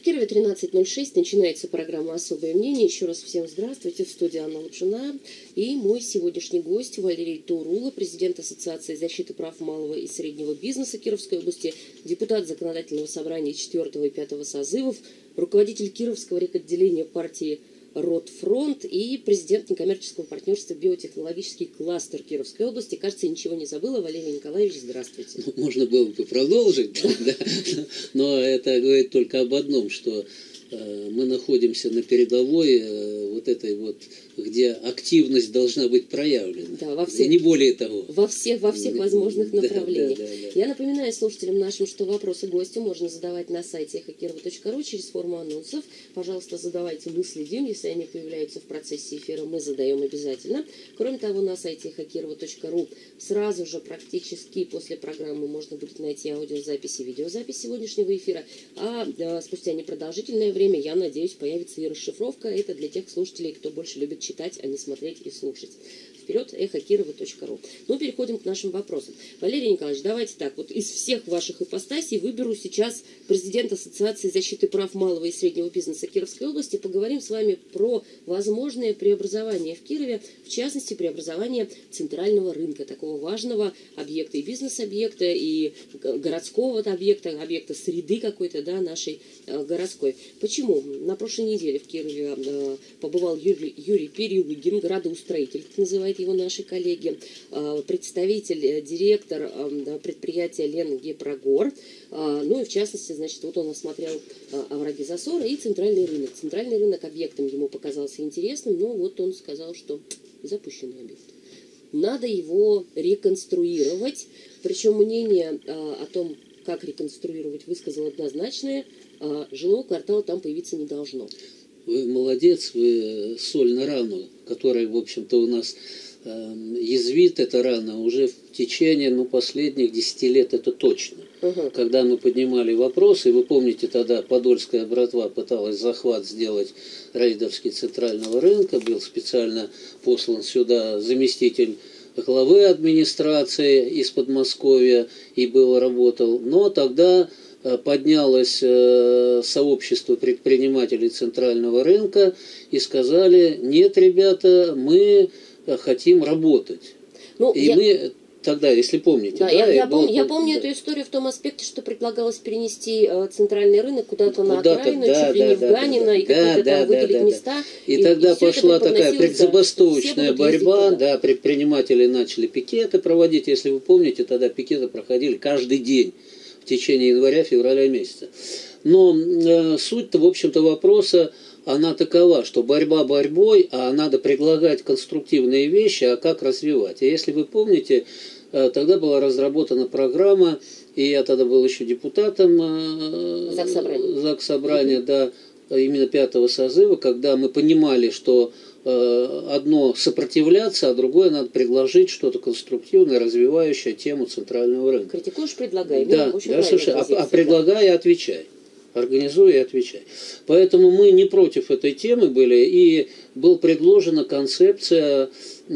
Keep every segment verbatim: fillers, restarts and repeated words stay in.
Кирове тринадцать ноль шесть начинается программа «Особое мнение». Еще раз всем здравствуйте. В студии Анна Лапшина и мой сегодняшний гость Валерий Турула, президент Ассоциации защиты прав малого и среднего бизнеса Кировской области, депутат Законодательного собрания четвёртого и пятого созывов, руководитель Кировского рекотделения партии Ротфронт и президент некоммерческого партнерства «Биотехнологический кластер» Кировской области. Кажется, ничего не забыла. Валерий Николаевич, здравствуйте. Можно было бы продолжить, да, но это говорит только об одном, что мы находимся на передовой вот этой вот, где активность должна быть проявлена. Да, во всех, и не более того. Во всех, во всех возможных направлениях. Да, да, да, да. Я напоминаю слушателям нашим, что вопросы гостю можно задавать на сайте эхо кирова точка ру через форму анонсов. Пожалуйста, задавайте, мы следим. Если они появляются в процессе эфира, мы задаем обязательно. Кроме того, на сайте эхо кирова точка ру сразу же практически после программы можно будет найти аудиозапись и видеозапись сегодняшнего эфира. А, а спустя непродолжительное время, я надеюсь, появится и расшифровка. Это для тех слушателей, кто больше любит читать, а не смотреть и слушать. Вперед, эхо кирова точка ру. Ну, переходим к нашим вопросам. Валерий Николаевич, давайте так, вот из всех ваших ипостасей выберу сейчас президента Ассоциации защиты прав малого и среднего бизнеса Кировской области. Поговорим с вами про возможные преобразования в Кирове, в частности, преобразование центрального рынка, такого важного объекта и бизнес-объекта, и городского объекта, объекта среды какой-то, да, нашей э, городской. Почему? На прошлой неделе в Кирове э, побывал Юрий, Юрий Перелыгин, градоустроитель, как называют его наши коллеги, представитель, директор предприятия Ленгипрогор. Ну и в частности, значит, вот он осмотрел овраги засора и центральный рынок. Центральный рынок объектом ему показался интересным, но вот он сказал, что запущенный объект. Надо его реконструировать. Причем мнение о том, как реконструировать, высказал однозначное. Жилого квартала там появиться не должно. Вы молодец, вы соль на рану, которая, в общем-то, у нас э, язвит, эта рана уже в течение ну, последних десяти лет, это точно. Угу. Когда мы поднимали вопросы, вы помните, тогда Подольская братва пыталась захват сделать рейдовский центрального рынка, был специально послан сюда заместитель главы администрации из Подмосковья и был, работал, но тогда поднялось сообщество предпринимателей центрального рынка и сказали: нет, ребята, мы хотим работать. Ну, и я... мы тогда, если помните... Да, да, я, я, был... пом... я помню да. эту историю в том аспекте, что предлагалось перенести центральный рынок куда-то куда на окраину, да, чуть ли да, не да, в Ганино, да, и какие-то да, там да, выделить да, места. И, и тогда и пошла такая предзабастовочная борьба, да, предприниматели начали пикеты проводить. Если вы помните, тогда пикеты проходили каждый день в течение января-февраля месяца. Но э, суть-то, в общем-то, вопроса, она такова, что борьба борьбой, а надо предлагать конструктивные вещи, а как развивать. И если вы помните, э, тогда была разработана программа, и я тогда был еще депутатом э, Заксобрания, Заксобрания, да, именно пятого созыва, когда мы понимали, что одно сопротивляться, а другое надо предложить что-то конструктивное, развивающее тему центрального рынка. Критикуешь, предлагай. Да, да, слушай, а, а предлагай и отвечай. Организуй и отвечай. Поэтому мы не против этой темы были, и была предложена концепция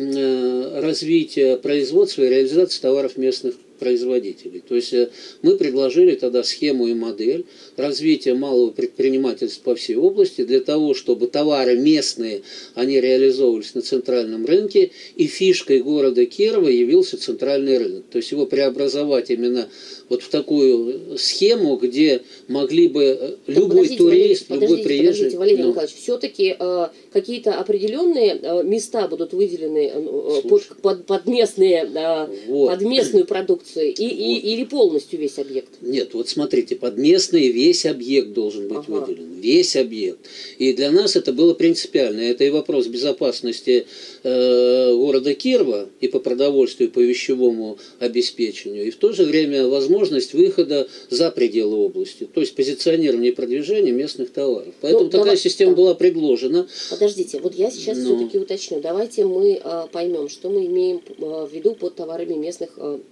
развития производства и реализации товаров местных производителей. То есть мы предложили тогда схему и модель развития малого предпринимательства по всей области для того, чтобы товары местные, они реализовывались на центральном рынке, и фишкой города Кирова явился центральный рынок. То есть его преобразовать именно вот в такую схему, где могли бы так любой подождите, турист, Валерий, любой приезжий... Подождите, Валерий ну, Николаевич, все-таки э, какие-то определенные э, места будут выделены э, под, под, под, местные, э, вот. под местную продукцию и, и, вот. или полностью весь объект? Нет, вот смотрите, под местный весь объект должен быть ага. выделен. Весь объект. И для нас это было принципиально. Это и вопрос безопасности э, города Кирова и по продовольствию, и по вещевому обеспечению. И в то же время возможность выхода за пределы области. То есть позиционирование и продвижение местных товаров. Поэтому ну, такая давай, система да. была предложена. Подождите, вот я сейчас Но... все-таки уточню. Давайте мы э, поймем, что мы имеем э, в виду под товарами местных э, производителей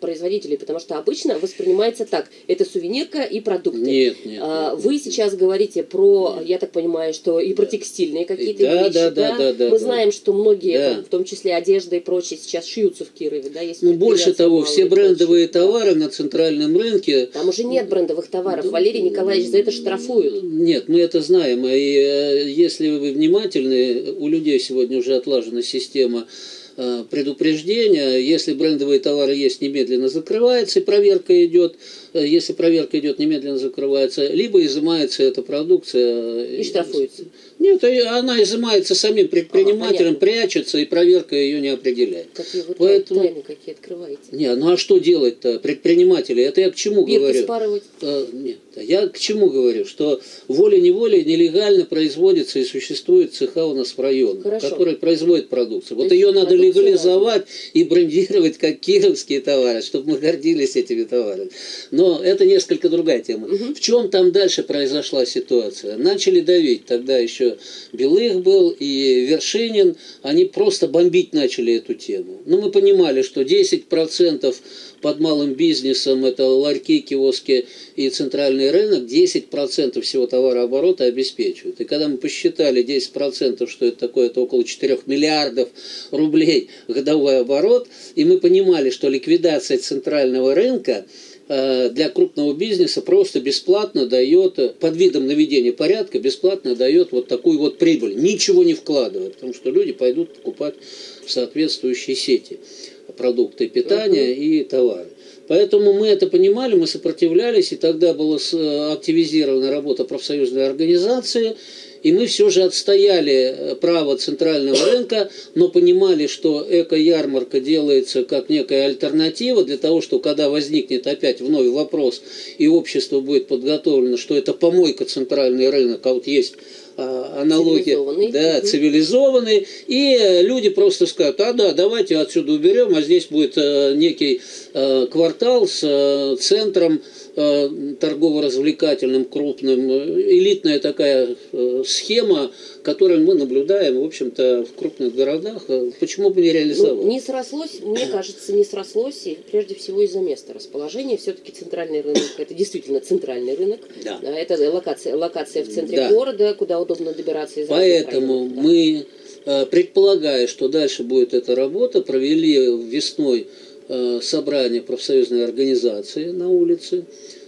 потребителей? Потому что обычно воспринимается так, это сувенирка и продукты. Нет, нет. А, нет вы нет. сейчас говорите про, нет. я так понимаю, что и про текстильные какие-то да, вещи. Да, да, да, да, да. Мы да. знаем, что многие, да. там, в том числе одежда и прочее, сейчас шьются в Кирове. Да, есть ну, больше того, все брендовые прочее, товары да. на центральном рынке... Там уже нет брендовых товаров. Валерий Николаевич за это штрафуют. Нет, мы это знаем. И э, если вы внимательны, у людей сегодня уже отлажена система э, предупреждения. Если брендовые товары есть, немедленно закрывается, и проверка идет. Если проверка идет, немедленно закрывается. Либо изымается эта продукция. И штрафуется. Нет, она изымается самим предпринимателем, ага, прячется, и проверка ее не определяет. Какие вы Поэтому... тайны какие открываете? Не, ну а что делать-то предприниматели? Это я к чему Бирки говорю? спарывать? А, нет, я к чему говорю? Что волей-неволей нелегально производится и существует цеха у нас в районе, который производит продукцию. Вот ее надо легализовать и брендировать как кировские товары, чтобы мы гордились этими товарами. Но это несколько другая тема. Угу. В чем там дальше произошла ситуация? Начали давить, тогда еще Белых был и Вершинин, они просто бомбить начали эту тему. Ну, мы понимали, что десять процентов под малым бизнесом, это ларьки, киоски и центральный рынок, десять процентов всего товарооборота обеспечивают. И когда мы посчитали десять процентов, что это такое, это около четырёх миллиардов рублей годовой оборот, и мы понимали, что ликвидация центрального рынка для крупного бизнеса просто бесплатно дает, под видом наведения порядка, бесплатно дает вот такую вот прибыль, ничего не вкладывая, потому что люди пойдут покупать соответствующие сети продукты питания и товары. Поэтому мы это понимали, мы сопротивлялись, и тогда была активизирована работа профсоюзной организации, и мы все же отстояли право центрального рынка, но понимали, что эко-ярмарка делается как некая альтернатива для того, что когда возникнет опять вновь вопрос, и общество будет подготовлено, что это помойка центральный рынок, а вот есть аналогия, цивилизованный. Да, угу. цивилизованный, и люди просто скажут, а да, давайте отсюда уберем, а здесь будет э, некий э, квартал с э, центром э, торгово-развлекательным, крупным, элитная такая э, схема, которую мы наблюдаем, в общем-то, в крупных городах. Почему бы не реализовать? Ну, не срослось, мне кажется, не срослось, и прежде всего из-за места расположения. Все-таки центральный рынок, это действительно центральный рынок. Да. Это локация, локация в центре да. города, куда удобно добираться из Поэтому районов, да. мы, предполагая, что дальше будет эта работа, провели весной собрание профсоюзной организации на улице,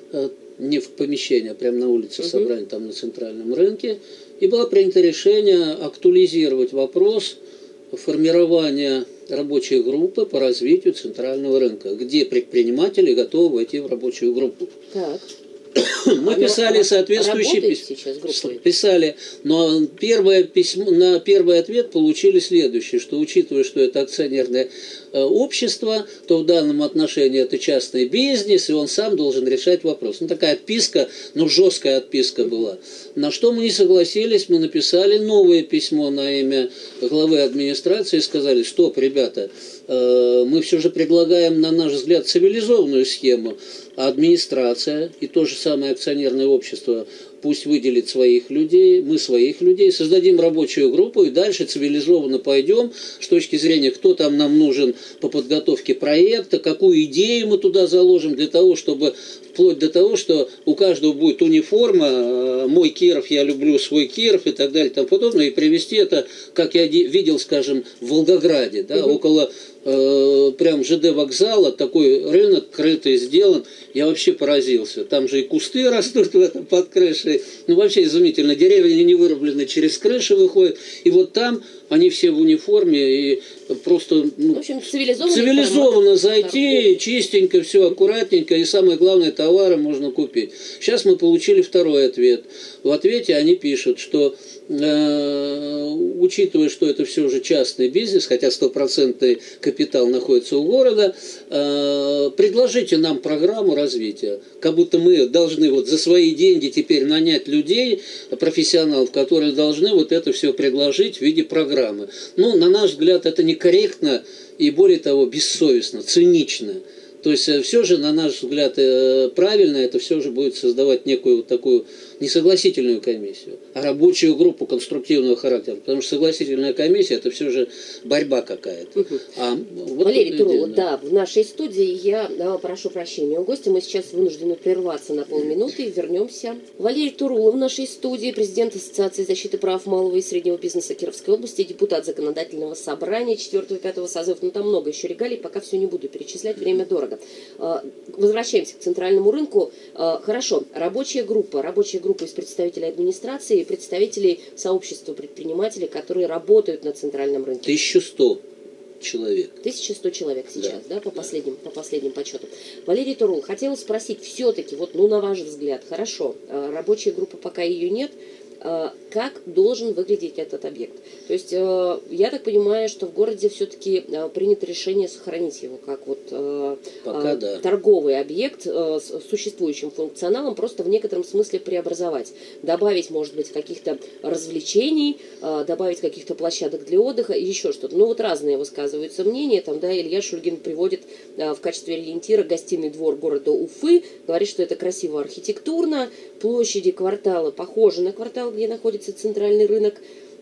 не в помещении, а прямо на улице угу. собрание там на центральном рынке, и было принято решение актуализировать вопрос формирования рабочей группы по развитию центрального рынка, где предприниматели готовы войти в рабочую группу. Так. Мы писали соответствующие письма. Писали, но первое письмо, на первый ответ получили следующее, что учитывая, что это акционерное общество, то в данном отношении это частный бизнес, и он сам должен решать вопрос. Ну, такая отписка, ну, жесткая отписка была. На что мы не согласились, мы написали новое письмо на имя главы администрации и сказали, стоп, ребята, мы все же предлагаем, на наш взгляд, цивилизованную схему, а администрация и то же самое акционерное общество пусть выделит своих людей, мы своих людей, создадим рабочую группу и дальше цивилизованно пойдем с точки зрения, кто там нам нужен по подготовке проекта, какую идею мы туда заложим для того, чтобы вплоть до того, что у каждого будет униформа, мой Киров, я люблю свой Киров и так далее и тому подобное, и привести это, как я видел, скажем, в Волгограде, да, угу. около э, прям ЖД вокзала, такой рынок крытый сделан, я вообще поразился. Там же и кусты растут в этом под крышей, ну вообще изумительно, деревья не вырублены, через крыши выходят, и вот там они все в униформе, и просто ну, в общем, цивилизованно, цивилизованно зайти, торговли. Чистенько, все аккуратненько, и самое главное, товары можно купить. Сейчас мы получили второй ответ. В ответе они пишут, что э, учитывая, что это все же частный бизнес, хотя стопроцентный капитал находится у города, э, предложите нам программу развития. Как будто мы должны вот за свои деньги теперь нанять людей, профессионалов, которые должны вот это все предложить в виде программы. Ну, на наш взгляд, это некорректно и, более того, бессовестно, цинично. То есть все же, на наш взгляд, правильно, это все же будет создавать некую вот такую не согласительную комиссию, а рабочую группу конструктивного характера. Потому что согласительная комиссия – это все же борьба какая-то. Угу. А вот Валерий Турулов, да, в нашей студии я да, прошу прощения у гостя. Мы сейчас вынуждены прерваться на полминуты и вернемся. Валерий Турулов в нашей студии, президент Ассоциации защиты прав малого и среднего бизнеса Кировской области, депутат Законодательного собрания четвёртого-пятого созывов. Ну, там много еще регалий, пока все не буду перечислять, время дорого. Возвращаемся к центральному рынку. Хорошо, рабочая группа. Рабочая группа из представителей администрации и представителей сообщества предпринимателей, которые работают на центральном рынке. тысяча сто человек. тысяча сто человек сейчас, да, да по, да. Последним, по последним подсчетам. Валерий Турул, хотела спросить, все-таки, вот, ну, на ваш взгляд, хорошо, рабочая группа, пока ее нет, как должен выглядеть этот объект? То есть я так понимаю, что в городе все-таки принято решение сохранить его как вот Пока, да. торговый объект с существующим функционалом, просто в некотором смысле преобразовать. Добавить, может быть, каких-то развлечений, добавить каких-то площадок для отдыха и еще что-то. Ну вот разные высказываются мнения. Там, да, Илья Шульгин приводит в качестве ориентира гостиный двор города Уфы, говорит, что это красиво архитектурно, площади квартала похожи на квартал, где находится центральный рынок,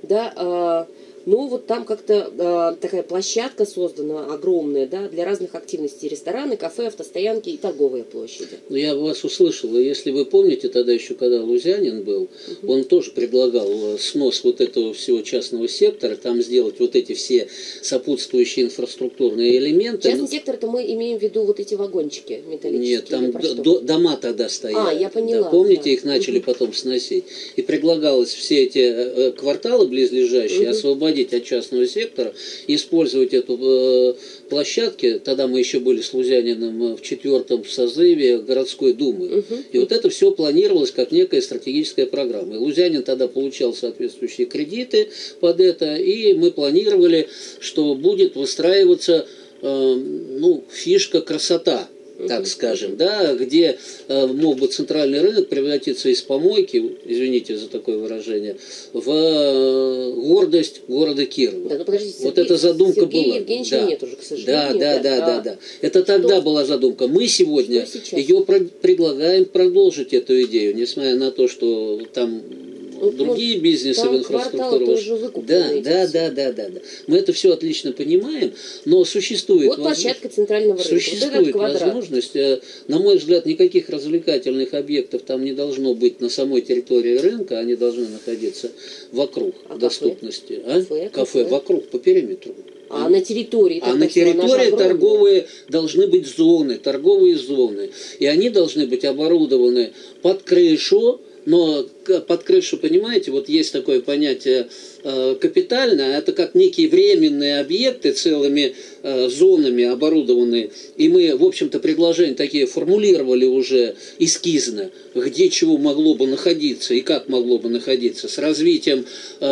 да, э, ну вот там как-то э, такая площадка создана огромная, да, для разных активностей: рестораны, кафе, автостоянки и торговые площади. Ну, я вас услышал, и если вы помните, тогда еще когда Лузянин был, угу. он тоже предлагал снос вот этого всего частного сектора, там сделать вот эти все сопутствующие инфраструктурные элементы. Частный сектор, это мы имеем в виду вот эти вагончики металлические? Нет, там до, дома тогда стояли. А, я поняла. Да, помните, да. их начали угу. потом сносить. И предлагалось все эти э, кварталы близлежащие угу. освободить от частного сектора, использовать эту э, площадки. Тогда мы еще были с Лузяниным в четвертом созыве городской думы. Угу. И вот это все планировалось как некая стратегическая программа. И Лузянин тогда получал соответствующие кредиты под это, и мы планировали, что будет выстраиваться э, ну, фишка красота, так скажем, да, где э, мог бы центральный рынок превратиться из помойки, извините за такое выражение, в э, гордость города Кирова. Да, ну, подождите, вот Сергей, эта задумка Сергея была. Евгеньевича да. нет уже, к сожалению. Да, да, да, да, да, да. Это что? тогда была задумка. Мы сегодня ее про- предлагаем продолжить эту идею, несмотря на то, что там вот, другие вот, бизнесы в инфраструктуру. Да, да, да, да, да, да. Мы это все отлично понимаем, но существует вот площадка центрального рынка. Существует вот возможность, на мой взгляд, никаких развлекательных объектов там не должно быть на самой территории рынка, они должны находиться вокруг а доступности. Кафе? А? Кафе, кафе кафе вокруг, по периметру. А на территории? А на территории торговые должны быть зоны, торговые зоны. И они должны быть оборудованы под крышу. Но под крышу, понимаете, вот есть такое понятие э, капитальное, это как некие временные объекты целыми э, зонами оборудованные. И мы, в общем-то, предложения такие формулировали уже эскизно, где чего могло бы находиться и как могло бы находиться. С развитием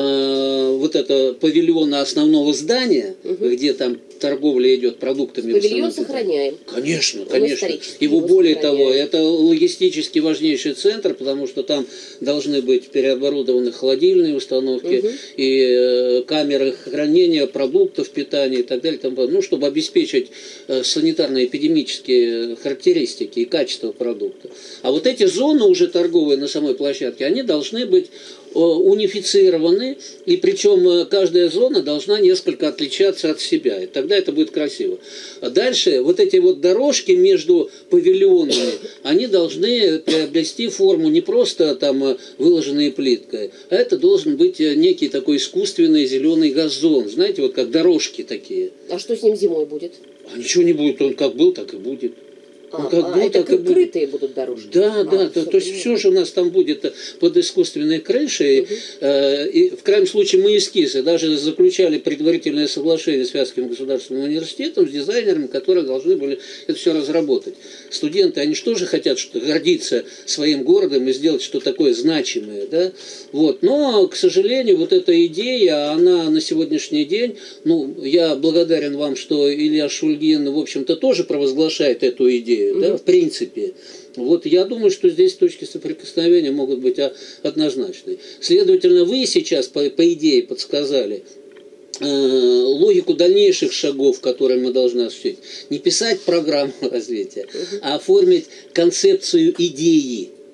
э, вот этого павильона основного здания, угу. где там торговля идет продуктами. Павильон сохраняем. Конечно, конечно. Его, его более того, это логистически важнейший центр, потому что там должны быть переоборудованы холодильные установки угу. и э, камеры хранения продуктов, питания и так далее. Там, ну, чтобы обеспечить э, санитарно-эпидемические характеристики и качество продукта. А вот эти зоны уже торговые на самой площадке, они должны быть унифицированы, и причем каждая зона должна несколько отличаться от себя, и тогда это будет красиво. А дальше вот эти вот дорожки между павильонами, они должны приобрести форму не просто там выложенные плиткой, а это должен быть некий такой искусственный зеленый газон, знаете, вот как дорожки такие. А что с ним зимой будет? А ничего не будет, он как был, так и будет. А, ну, как а, был, это так крытые будет. будут дорожки? Да, а, да, то, то есть все же у нас там будет под искусственной крышей. Угу. Э, и в крайнем случае мы эскизы даже заключали предварительное соглашение с Вятским государственным университетом, с дизайнерами, которые должны были это все разработать. Студенты, они же тоже хотят что гордиться своим городом и сделать что-то такое значимое. Да? Вот. Но, к сожалению, вот эта идея, она на сегодняшний день, ну, я благодарен вам, что Илья Шульгин, в общем-то, тоже провозглашает эту идею. Да, в принципе. Вот я думаю, что здесь точки соприкосновения могут быть однозначные. Следовательно, вы сейчас, по, по идее, подсказали э, логику дальнейших шагов, которые мы должны осуществить. Не писать программу развития, а оформить концепцию идеи.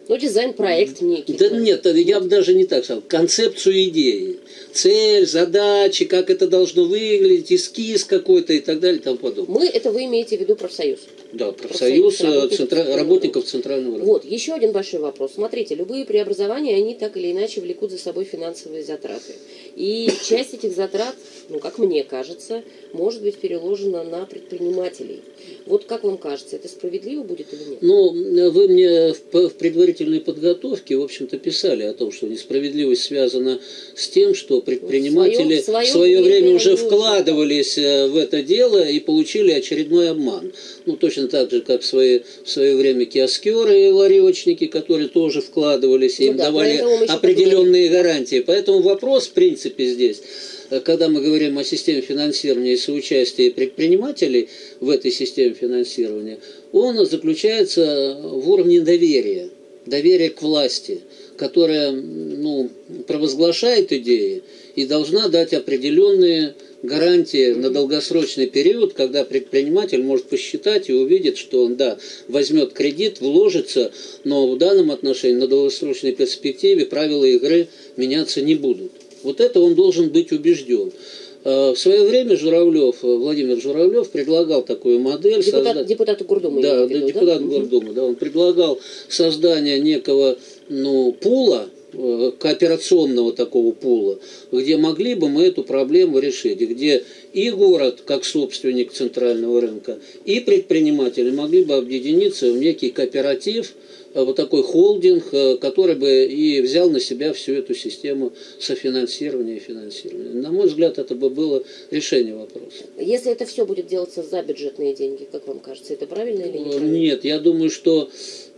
Ну, дизайн-проект некий. Да нет, я бы даже не так сказал. Концепцию идеи. Цель, задачи, как это должно выглядеть, эскиз какой-то и так далее и тому подобное. Мы, это вы имеете в виду профсоюз? Да, профсоюз, профсоюз работников, центра... центрального работников центрального рынка. Вот, еще один большой вопрос. Смотрите, любые преобразования, они так или иначе влекут за собой финансовые затраты. И часть этих затрат, ну, как мне кажется, может быть переложена на предпринимателей. Вот как вам кажется, это справедливо будет или нет? Ну, вы мне в предварительной подготовке, в общем-то, писали о том, что несправедливость связана с тем, что предприниматели в свое, в свое, в свое время, время уже вкладывались в это дело и получили очередной обман. Ну, точно так же, как в свое, в свое время киоскеры и ларечники, которые тоже вкладывались, и ну, им да, давали определенные гарантии. Поэтому вопрос, в принципе, здесь, когда мы говорим о системе финансирования и соучастии предпринимателей в этой системе финансирования, он заключается в уровне доверия, доверия к власти, которая, ну, провозглашает идеи и должна дать определенные гарантии на долгосрочный период, когда предприниматель может посчитать и увидит, что он, да, возьмет кредит, вложится, но в данном отношении на долгосрочной перспективе правила игры меняться не будут. Вот это он должен быть убежден. В свое время Журавлев, Владимир Журавлев предлагал такую модель. Депутат, созда... Депутат Гордумы. Да, виду, депутат да? Гордумы. Да, он предлагал создание некого, ну, пула, кооперационного такого пула, где могли бы мы эту проблему решить, где и город, как собственник центрального рынка, и предприниматели могли бы объединиться в некий кооператив, вот такой холдинг, который бы и взял на себя всю эту систему софинансирования и финансирования. На мой взгляд, это бы было решение вопроса. Если это все будет делаться за бюджетные деньги, как вам кажется, это правильно или неправильно? Нет, я думаю, что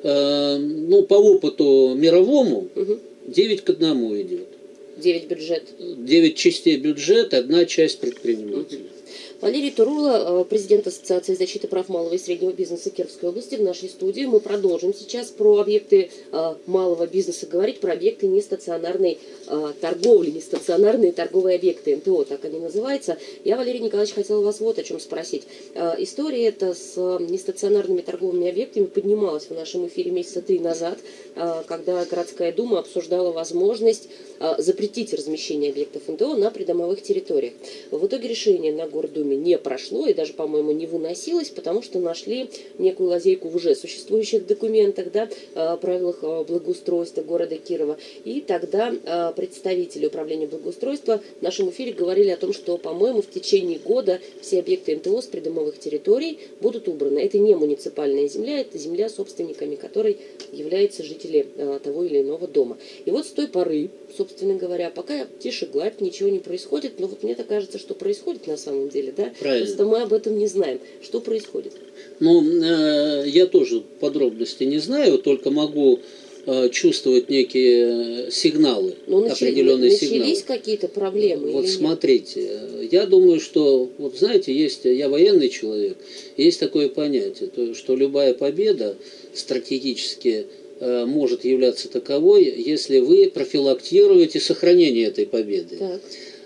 э, ну, по опыту мировому угу. девять к одному идет. девять бюджет. девять частей бюджет, одна часть предпринимателей. Валерий Турула, президент Ассоциации защиты прав малого и среднего бизнеса Кировской области, в нашей студии. Мы продолжим сейчас про объекты малого бизнеса говорить, про объекты нестационарной торговли, нестационарные торговые объекты, эн тэ о, так они называются. Я, Валерий Николаевич, хотела вас вот о чем спросить. История эта с нестационарными торговыми объектами поднималась в нашем эфире месяца три назад, когда городская дума обсуждала возможность запретить размещение объектов эн тэ о на придомовых территориях. В итоге решение на Гордуме не прошло и даже, по-моему, не выносилось, потому что нашли некую лазейку в уже существующих документах, да, правилах благоустройства города Кирова. И тогда представители управления благоустройства в нашем эфире говорили о том, что, по-моему, в течение года все объекты эн тэ о с придомовых территорий будут убраны. Это не муниципальная земля, это земля, собственниками которой являются жители того или иного дома. И вот с той поры, собственно говоря, пока тише гладь, ничего не происходит, но вот мне так кажется, что происходит на самом деле, да? Правильно. Просто мы об этом не знаем. Что происходит? Ну, э, я тоже подробности не знаю, только могу э, чувствовать некие сигналы, но определенные начали, сигналы. Начались какие-то проблемы? Вот или смотрите, нет? Я думаю, что, вот знаете, есть, я военный человек, есть такое понятие, то, что любая победа стратегически э, может являться таковой, если вы профилактируете сохранение этой победы. Так.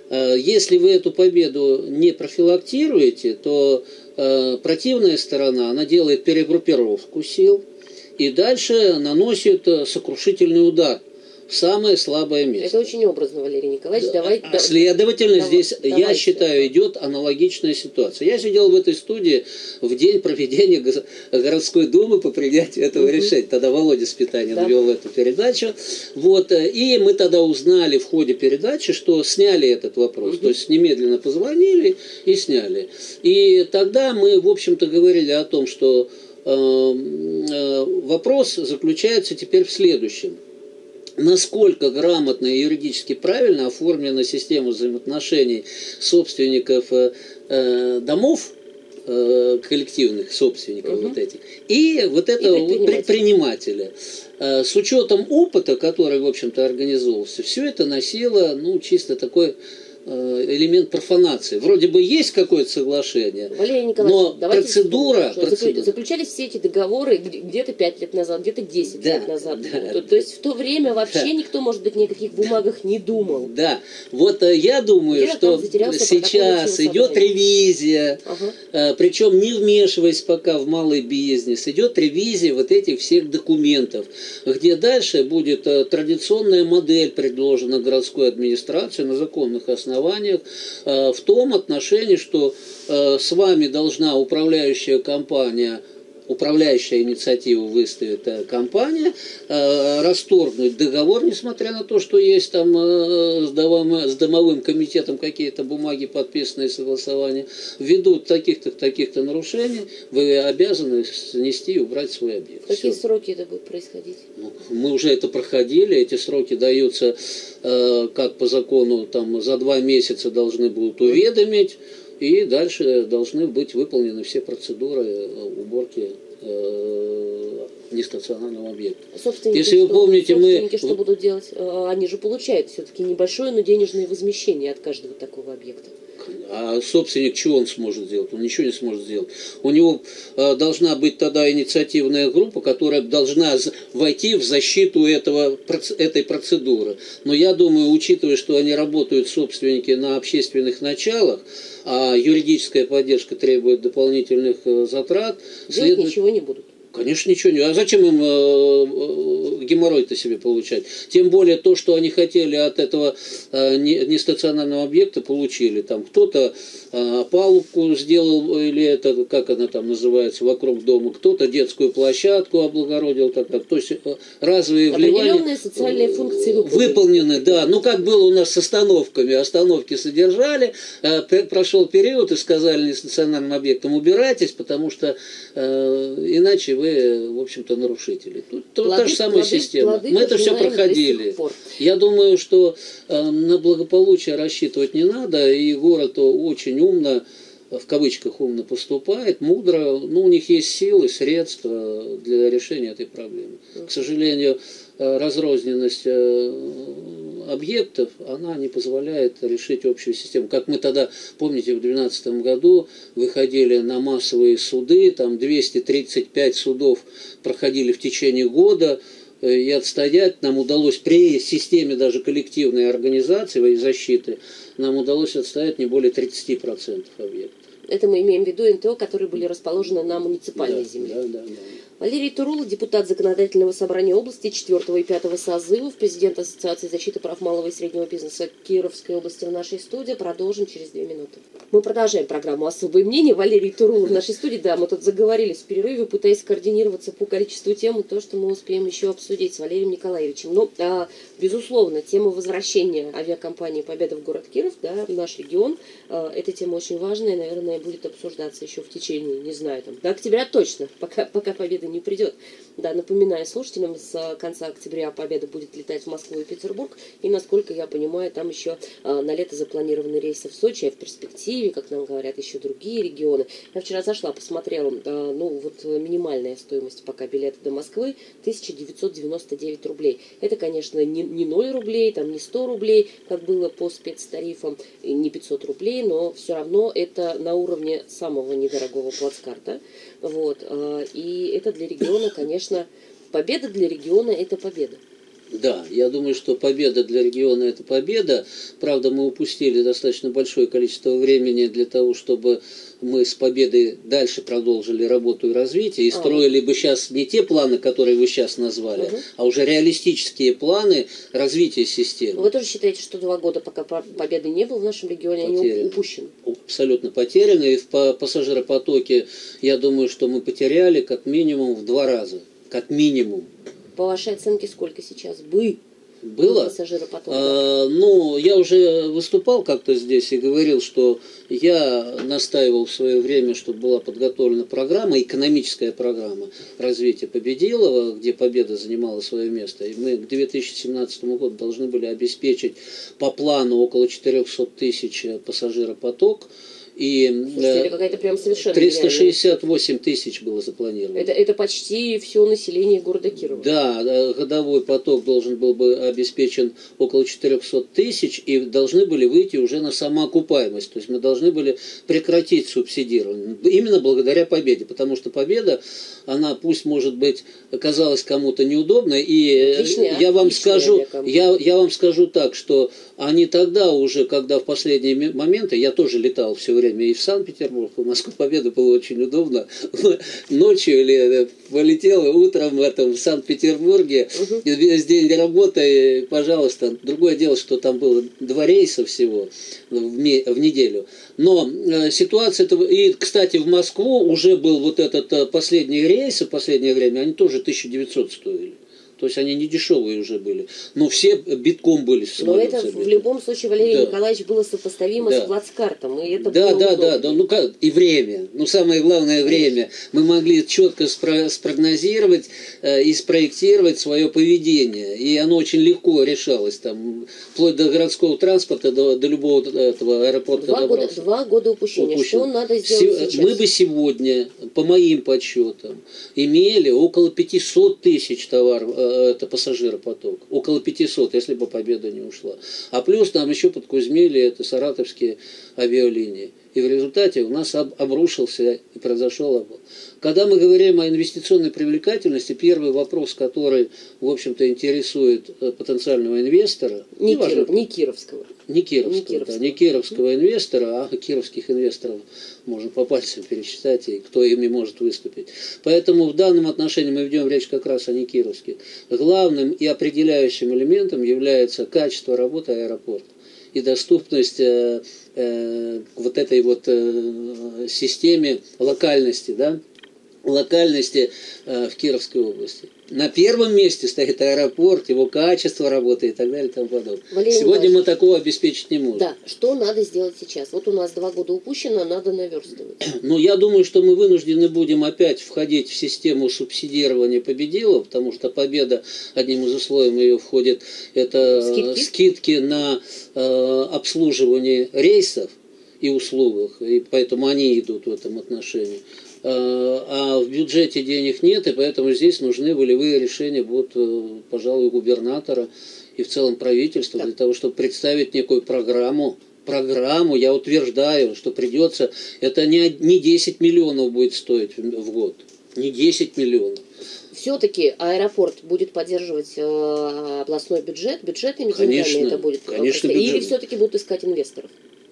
Если вы эту победу не профилактируете, то э, противная сторона, она делает перегруппировку сил и дальше наносит сокрушительный удар в самое слабое место. Это очень образно, Валерий Николаевич. Да. Давай, а, следовательно, давай, здесь, давай, я считаю, идет аналогичная ситуация. Я сидел в этой студии в день проведения городской думы по принятию этого угу. решения. Тогда Володя Спитанин да. вел эту передачу. Вот, и мы тогда узнали в ходе передачи, что сняли этот вопрос. Угу. То есть немедленно позвонили и сняли. И тогда мы, в общем-то, говорили о том, что э, э, вопрос заключается теперь в следующем. Насколько грамотно и юридически правильно оформлена система взаимоотношений собственников э, домов, э, коллективных собственников угу. вот этих, и вот этого и предпринимателя. предпринимателя. Э, с учетом опыта, который, в общем-то, организовывался, все это носило, ну, чисто такой элемент профанации. Вроде бы есть какое-то соглашение, Валерий Николаевич, но процедура, вспомним, процедура... Заключались все эти договоры где-то пять лет назад, где-то десять да, лет назад. Да, то, то есть в то время вообще да. никто, может быть, ни о каких бумагах не думал. Да, вот я думаю, Где-то что сейчас идет ревизия, ага. причем не вмешиваясь пока в малый бизнес, идет ревизия вот этих всех документов, где дальше будет традиционная модель предложена городской администрацией на законных основаниях в том отношении, что с вами должна управляющая компания, управляющая инициатива выставит компания, э, расторгнуть договор, несмотря на то, что есть там э, с, домовым, с домовым комитетом какие-то бумаги, подписанные согласования, ввиду таких-то таких-то нарушений, вы обязаны снести и убрать свой объект. В какие Все. сроки это будет происходить? Ну, мы уже это проходили, эти сроки даются, э, как по закону, там за два месяца должны будут уведомить. И дальше должны быть выполнены все процедуры уборки э, нестационарного объекта. Собственники, Если вы что, помните, собственники мы... что будут делать? Они же получают все-таки небольшое, но денежное возмещение от каждого такого объекта. А собственник чего он сможет сделать? Он ничего не сможет сделать. У него э, должна быть тогда инициативная группа, которая должна войти в защиту этого, этой процедуры. Но я думаю, учитывая, что они работают, собственники, на общественных началах, а юридическая поддержка требует дополнительных э, затрат... Делать следует... ничего не будут. Конечно, ничего не. А зачем им э, геморрой-то себе получать? Тем более то, что они хотели от этого э, нестационарного объекта, получили. Там кто-то э, опалубку сделал, или это, как она там называется, вокруг дома, кто-то детскую площадку облагородил. Так, так. То есть э, разовые вливания... Определенные социальные функции выполнены. Выполнены, да. Ну, как было у нас с остановками. Остановки содержали, э, прошел период и сказали нестационарным объектам: убирайтесь, потому что э, иначе вы в общем-то, нарушители. Тут плоды, та же самая плоды, система. Плоды мы это все проходили. Я думаю, что э, на благополучие рассчитывать не надо, и город очень умно, в кавычках умно поступает, мудро. Ну, у них есть силы, средства для решения этой проблемы. К сожалению, э, разрозненность э, объектов, она не позволяет решить общую систему. Как мы тогда, помните, в две тысячи двенадцатом году выходили на массовые суды, там двести тридцать пять судов проходили в течение года, и отстоять нам удалось при системе даже коллективной организации и защиты, нам удалось отстоять не более тридцати процентов объектов. Это мы имеем в виду эн тэ о, которые были расположены на муниципальной да, земле. Да, да, да. Валерий Турулов, депутат Законодательного собрания области четвёртого и пятого созывов, президент Ассоциации защиты прав малого и среднего бизнеса Кировской области в нашей студии. Продолжим через две минуты. Мы продолжаем программу «Особое мнение». Валерий Турулов в нашей студии. Да, мы тут заговорились в перерыве, пытаясь координироваться по количеству тем, то, что мы успеем еще обсудить с Валерием Николаевичем. Но, а, безусловно, тема возвращения авиакомпании «Победа» в город Киров, да, в наш регион, а, эта тема очень важная, наверное, будет обсуждаться еще в течение, не знаю, там, до октября точно, пока, пока «Победа» не придет. Да, напоминаю слушателям, с конца октября «Победа» будет летать в Москву и Петербург, и, насколько я понимаю, там еще а, на лето запланированы рейсы в Сочи, а в перспективе, как нам говорят, еще другие регионы. Я вчера зашла, посмотрела, а, ну, вот минимальная стоимость пока билета до Москвы тысяча девятьсот девяносто девять рублей. Это, конечно, не, не ноль рублей, там не сто рублей, как было по спецтарифам, и не пятьсот рублей, но все равно это на уровне самого недорогого плацкарта. Вот, а, и это для региона, конечно, победа для региона – это победа. Да, я думаю, что победа для региона – это победа. Правда, мы упустили достаточно большое количество времени для того, чтобы мы с победой дальше продолжили работу и развитие, и а. строили бы сейчас не те планы, которые вы сейчас назвали, угу. а уже реалистические планы развития системы. Вы тоже считаете, что два года, пока победы не было в нашем регионе, потеряны. Они упущены? Абсолютно потеряны. И в пассажиропотоке, я думаю, что мы потеряли как минимум в два раза. Как минимум. По вашей оценке, сколько сейчас бы было? А, ну, я уже выступал как-то здесь и говорил, что я настаивал в свое время, чтобы была подготовлена программа, экономическая программа развития Победилова, где Победа занимала свое место. И мы к две тысячи семнадцатому году должны были обеспечить по плану около четырехсот тысяч пассажиропоток. И Слушайте, это какая-то прям совершенно триста шестьдесят восемь тысяч было запланировано. Это, это почти все население города Кирова. Да, годовой поток должен был бы обеспечен около четырехсот тысяч, и должны были выйти уже на самоокупаемость. То есть мы должны были прекратить субсидирование. Именно благодаря победе. Потому что победа, она пусть, может быть, казалась кому-то неудобной. И отличная, я вам скажу, я, я вам скажу так, что они тогда уже, когда в последние моменты, я тоже летал все время и в Санкт-Петербург, в Москву, Победу было очень удобно. Ночью или полетел, утром в этом в Санкт-Петербурге, угу. Весь день работы, пожалуйста. Другое дело, что там было два рейса всего в, в неделю. Но э, ситуация, и, кстати, в Москву уже был вот этот э, последний рейс, в последнее время, они тоже тысячу девятьсот стоили. То есть они не дешевые уже были. Но все битком были. Но это в любом случае, Валерий да. Николаевич, было сопоставимо да. с плацкартом. И это да, было да, удобно. да, да. Ну как, и время. Ну самое главное время. Мы могли четко спро- спрогнозировать э, и спроектировать свое поведение. И оно очень легко решалось. Там, вплоть до городского транспорта, до, до любого этого аэропорта. Два года, два года упущения. Упущен. Что надо сделать Се- сейчас? Мы бы сегодня, по моим подсчетам, имели около пятисот тысяч товаров. Это пассажиропоток. Около пятисот, если бы Победа не ушла. А плюс там еще под Кузьмели это саратовские авиалинии. И в результате у нас об, обрушился и произошел обвал. Когда мы говорим о инвестиционной привлекательности, первый вопрос, который, в общем-то, интересует потенциального инвестора... Не, не, Киров, не Кировского. Не Кировского, не Кировского, да, не Кировского инвестора, а кировских инвесторов можно по пальцам пересчитать, и кто ими может выступить. Поэтому в данном отношении мы ведем речь как раз о не кировских. Главным и определяющим элементом является качество работы аэропорта и доступность э, э, вот этой вот э, системе локальности, да, локальности э, в Кировской области. На первом месте стоит аэропорт, его качество работы и так далее и тому подобное. Валерий Сегодня мы такого обеспечить не можем. Да, что надо сделать сейчас? Вот у нас два года упущено, надо наверстывать. Ну, я думаю, что мы вынуждены будем опять входить в систему субсидирования победила, потому что Победа, одним из условий ее входит, это скидки, скидки на э, обслуживание рейсов и услугах, и поэтому они идут в этом отношении. А в бюджете денег нет, и поэтому здесь нужны волевые решения будут, пожалуй, губернатора и в целом правительства для того, чтобы представить некую программу. Программу, я утверждаю, что придется, это не, не десять миллионов будет стоить в год, не десять миллионов. Все-таки аэропорт будет поддерживать э, областной бюджет, бюджетными деньгами это будет? Конечно, или все-таки будут искать инвесторов?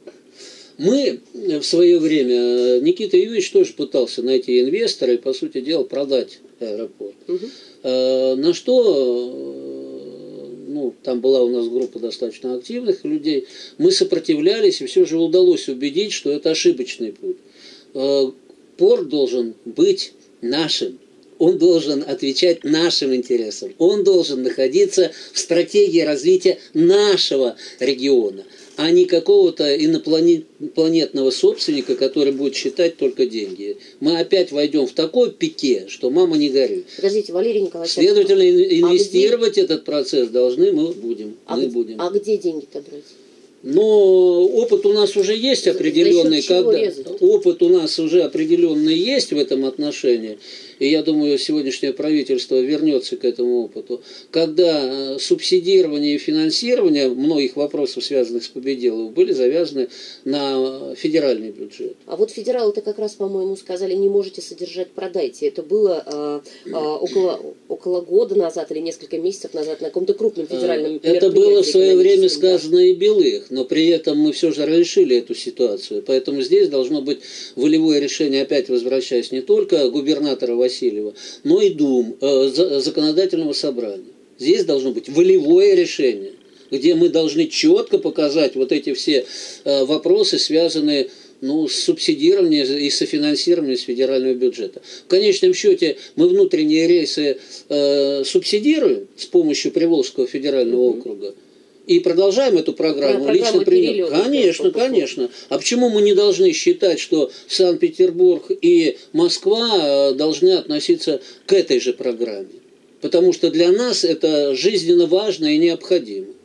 Мы в свое время, Никита Юрьевич тоже пытался найти инвестора и, по сути дела, продать аэропорт. Угу. Э, на что, ну, там была у нас группа достаточно активных людей, мы сопротивлялись, и все же удалось убедить, что это ошибочный путь. Э, порт должен быть нашим. Он должен отвечать нашим интересам. Он должен находиться в стратегии развития нашего региона, а не какого-то инопланетного собственника, который будет считать только деньги. Мы опять войдем в такое пике, что мама не горюй. Подождите, Валерий Николаевич. Следовательно, инвестировать а где... этот процесс должны мы будем. А, мы г... будем. а где деньги-то брать? Но опыт у нас уже есть определенный, когда опыт у нас уже определенный есть в этом отношении, и я думаю, сегодняшнее правительство вернется к этому опыту, когда субсидирование и финансирование многих вопросов, связанных с Победиловым, были завязаны на федеральный бюджет. А вот федералы-то как раз, по-моему, сказали, не можете содержать, продайте. Это было э, э, около, около года назад или несколько месяцев назад на каком-то крупном федеральном мероприятии. Это было в свое время сказано и Белых. Но при этом мы все же решили эту ситуацию. Поэтому здесь должно быть волевое решение, опять возвращаясь, не только губернатора Васильева, но и Дум, э, законодательного собрания. Здесь должно быть волевое решение, где мы должны четко показать вот эти все э, вопросы, связанные ну, с субсидированием и софинансированием из федерального бюджета. В конечном счете мы внутренние рейсы э, субсидируем с помощью Приволжского федерального mm-hmm. округа. И продолжаем эту программу. Про Лично принял. Конечно, конечно. А почему мы не должны считать, что Санкт-Петербург и Москва должны относиться к этой же программе? Потому что для нас это жизненно важно и необходимо.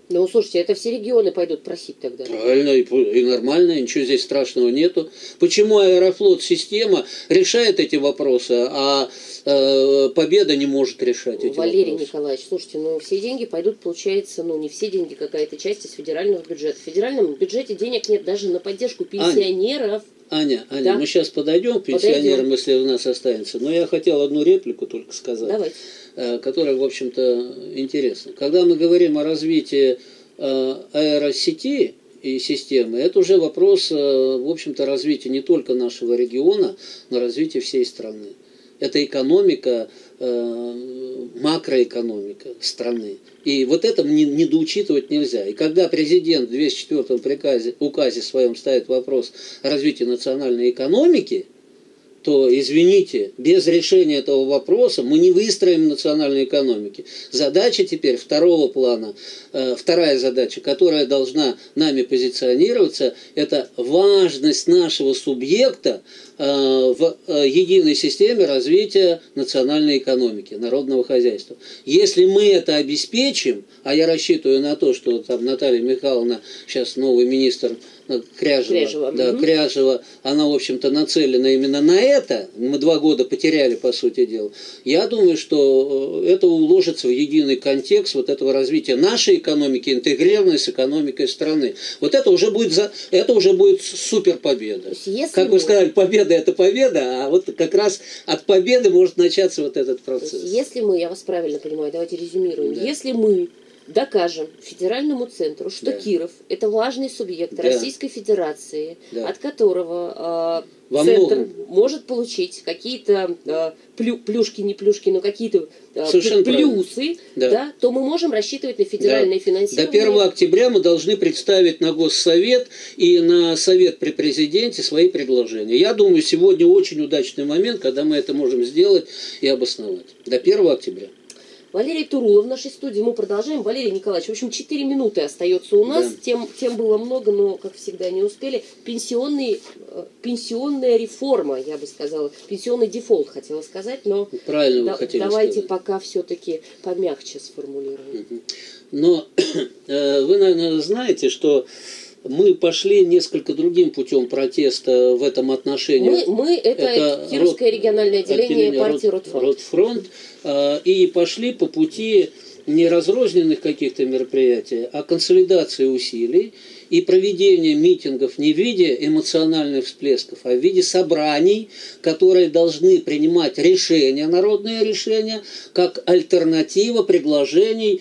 Ну, слушайте, это все регионы пойдут просить тогда. Правильно, и, и нормально, ничего здесь страшного нету. Почему Аэрофлот-система решает эти вопросы, а э, Победа не может решать эти Валерий вопросы? Николаевич, слушайте, ну все деньги пойдут, получается, ну не все деньги, какая-то часть из федерального бюджета. В федеральном бюджете денег нет даже на поддержку пенсионеров. Аня, Аня, Да. мы сейчас подойдем к пенсионерам, Подойдем. если у нас останется. Но я хотел одну реплику только сказать. Давайте. Которая, в общем-то, интересна. Когда мы говорим о развитии э, аэросети и системы, это уже вопрос, э, в общем-то, развития не только нашего региона, но развития всей страны. Это экономика, э, макроэкономика страны. И вот это не, недоучитывать нельзя. И когда президент в двести четвёртом приказе, указе своем ставит вопрос о развитии национальной экономики, то, извините, без решения этого вопроса мы не выстроим национальной экономики. Задача теперь второго плана, э, вторая задача, которая должна нами позиционироваться, это важность нашего субъекта э, в э, единой системе развития национальной экономики, народного хозяйства. Если мы это обеспечим, а я рассчитываю на то, что там Наталья Михайловна, сейчас новый министр Кряжева, Кряжева. Да, Угу. Кряжева, она, в общем-то, нацелена именно на это. Мы два года потеряли, по сути дела. Я думаю, что это уложится в единый контекст вот этого развития нашей экономики, интегрированной с экономикой страны. Вот это уже будет, за, это уже будет супер победа. Как вы сказали, победа – это победа, а вот как раз от победы может начаться вот этот процесс. Если мы, я вас правильно понимаю, давайте резюмируем, Да. если мы докажем федеральному центру, что Да. Киров – это важный субъект Да. Российской Федерации, Да. от которого э, Во центр многом. может получить какие-то э, плю, плюшки, не плюшки, но какие-то э, Совершенно плюсы, Да. да, то мы можем рассчитывать на федеральное Да. финансирование. До первого октября мы должны представить на Госсовет и на Совет при Президенте свои предложения. Я думаю, сегодня очень удачный момент, когда мы это можем сделать и обосновать. До первого октября. Валерий Турулов в нашей студии. Мы продолжаем. Валерий Николаевич, в общем, четыре минуты остается у нас. Да. Тем, тем было много, но, как всегда, не успели. Пенсионный, э, пенсионная реформа, я бы сказала. Пенсионный дефолт, хотела сказать, но Правильно да, вы хотели давайте сказать. пока все-таки помягче сформулируем. Но э, вы, наверное, знаете, что мы пошли несколько другим путем протеста в этом отношении. Мы, мы это, Это Кировское рот- региональное отделение, отделение партии Рот- Ротфронт. Ротфронт, э, и пошли по пути не разрозненных каких-то мероприятий, а консолидации усилий и проведения митингов не в виде эмоциональных всплесков, а в виде собраний, которые должны принимать решения, народные решения, как альтернатива предложений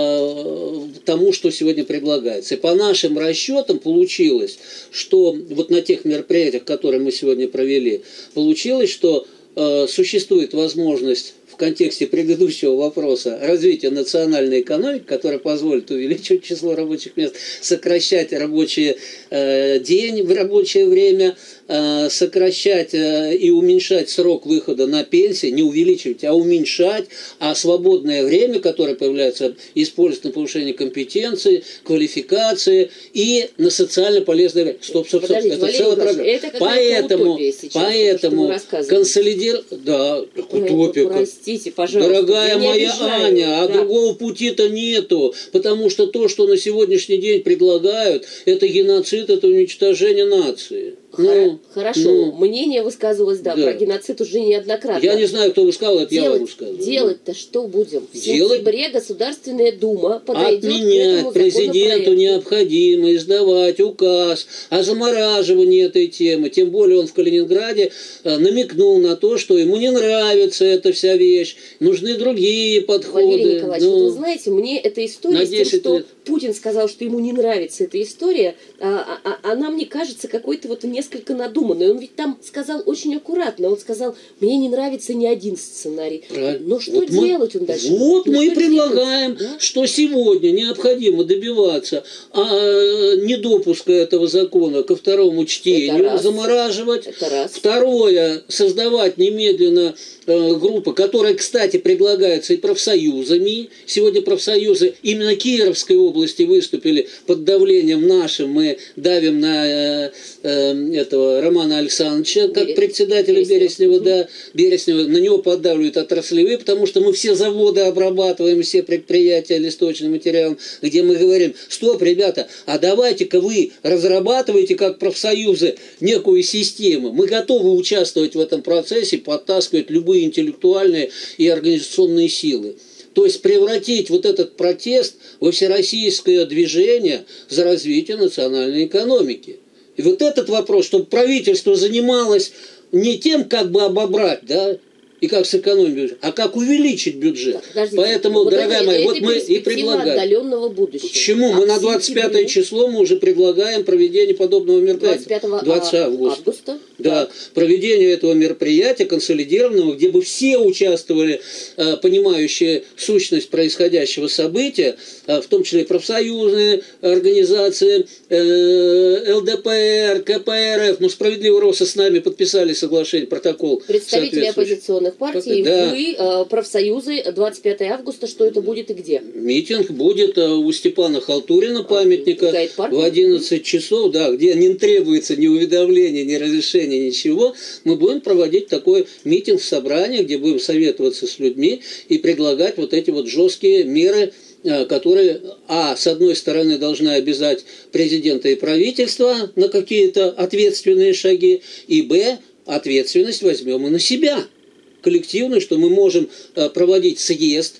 э, тому, что сегодня предлагается. И по нашим расчетам получилось, что вот на тех мероприятиях, которые мы сегодня провели, получилось, что э, существует возможность в контексте предыдущего вопроса развития национальной экономики, которая позволит увеличивать число рабочих мест, сокращать рабочий э, день в рабочее время, э, сокращать э, и уменьшать срок выхода на пенсии, не увеличивать, а уменьшать, а свободное время, которое появляется, использовать на повышение компетенции, квалификации и на социально полезное время. Стоп, стоп, стоп, Подождите, это Валерий целая Николаевич, программа. это какая-то Поэтому, утопия сейчас, поэтому то, что вы рассказываете. консолидировать... Да, утопия. как- Простите, пожалуйста. Дорогая я не моя обижаю, Аня, а да. другого пути-то нету, потому что то, что на сегодняшний день предлагают, это геноцид, это уничтожение нации. Хор- Хорошо, ну, мнение высказывалось, да, да. про геноцид уже неоднократно. я не знаю, кто вы сказал, это я вам Делать, сказал. делать-то что будем? В Делать- сентябре Государственная Дума подойдет к Отменять этому президенту законопроекту. необходимо издавать указ о замораживании этой темы. Тем более он в Калининграде э, намекнул на то, что ему не нравится эта вся вещь, нужны другие подходы. Валерий Николаевич, Ну, вот вы знаете, мне эта история на с тем, десять что лет. Путин сказал, что ему не нравится эта история, а, а- а- она мне кажется какой-то вот несколько надуманной. Он ведь там сказал очень аккуратно, он сказал, мне не нравится ни один сценарий. Правильно. Но что Вот мы- делать он дальше? Вот Ну, мы и что предлагаем, делать, да? что сегодня необходимо добиваться а, недопуска этого закона ко второму чтению, раз. замораживать. Это раз. Второе, создавать немедленно э, группы, которая, кстати, предлагается и профсоюзами. Сегодня профсоюзы именно Кировской области области выступили под давлением нашим, мы давим на э, э, этого Романа Александровича, как Берез... председателя Береснева, да, Береснева, на него поддавливают отраслевые, потому что мы все заводы обрабатываем, все предприятия листочным материалом, где мы говорим, стоп, ребята, а давайте-ка вы разрабатываете как профсоюзы некую систему. Мы готовы участвовать в этом процессе, подтаскивать любые интеллектуальные и организационные силы. То есть превратить вот этот протест во всероссийское движение за развитие национальной экономики. И вот этот вопрос, чтобы правительство занималось не тем, как бы обобрать, да, и как сэкономить бюджет, а как увеличить бюджет. Так, поэтому, вот дорогая моя, вот мы и предлагаем. Отдаленного будущего. Почему? Мы на двадцать пятое число мы уже предлагаем проведение подобного мероприятия. двадцать пятого августа. Да, так. Проведение этого мероприятия консолидированного, где бы все участвовали, понимающие сущность происходящего события, в том числе профсоюзные организации, эл дэ пэ эр, ка пэ эр эф, ну, «Справедливый рост» с нами подписали соглашение, протокол. Представители оппозиционных партий, да. Вы, профсоюзы, двадцать пятого августа, что это будет и где? Митинг будет у Степана Халтурина, памятника, в одиннадцать часов, да, где не требуется ни уведомления, ни разрешения, ничего. Мы будем проводить такой митинг, собрание, где будем советоваться с людьми и предлагать вот эти вот жесткие меры, которые, а, с одной стороны, должны обязать президента и правительство на какие-то ответственные шаги, и, б, ответственность возьмем и на себя, коллективную, что мы можем проводить съезд,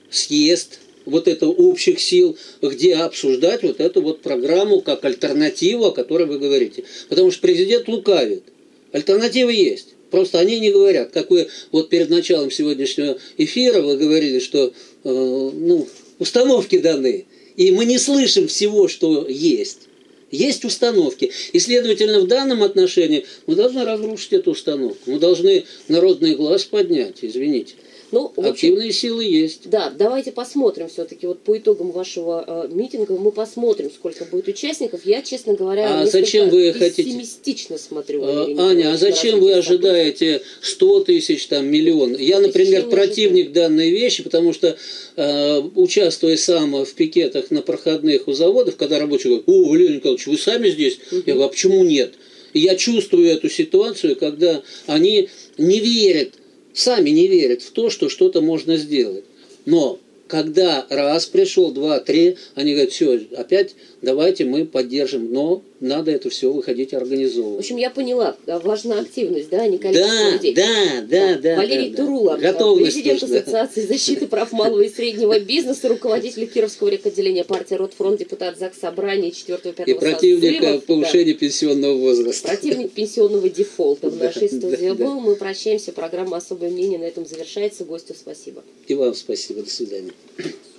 съезд вот это общих сил, где обсуждать вот эту вот программу как альтернативу, о которой вы говорите. Потому что президент лукавит. Альтернативы есть. Просто они не говорят. Как вы вот перед началом сегодняшнего эфира вы говорили, что э, ну, установки даны. И мы не слышим всего, что есть. Есть установки. И, следовательно, в данном отношении мы должны разрушить эту установку. Мы должны народный глаз поднять, извините. Ну, общем, активные силы есть. Да, давайте посмотрим все-таки вот по итогам вашего э, митинга. Мы посмотрим, сколько будет участников. Я, честно говоря, а зачем вы пессимистично хотите... смотрю. А, Аня, а зачем вы ожидаете сто тысяч, там, миллион? Я, например, противник данной вещи, потому что, э, участвуя сам в пикетах на проходных у заводов, когда рабочие говорят, о, Валерий Николаевич, вы сами здесь? Угу. Я говорю, а почему нет? И я чувствую эту ситуацию, когда они не верят, сами не верят в то, что что-то можно сделать. Но когда раз пришел, два, три, они говорят, все, опять давайте мы поддержим, но надо это все выходить организовывать. В общем, я поняла, важна активность, да, а не количество да, людей. Да, да, да. Валерий да, Турула, да. президент Ассоциации защиты прав малого и среднего бизнеса, руководитель Кировского рекотделения партии Ротфронт, депутат ЗАГС Собрания четвёртого-пятого И противник созывов, повышения да. пенсионного возраста. Противник пенсионного дефолта в нашей студии был. Мы прощаемся. Программа «Особое мнение» на этом завершается. Гостю спасибо. И вам спасибо. До свидания.